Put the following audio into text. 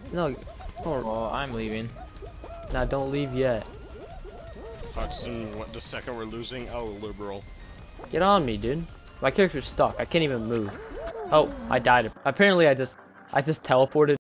No. Oh, Well, I'm leaving. nah, don't leave yet. Hudson, what, the second we're losing? Oh, liberal. Get on me, dude. My character's stuck. I can't even move. Oh, I died. Apparently, I just teleported.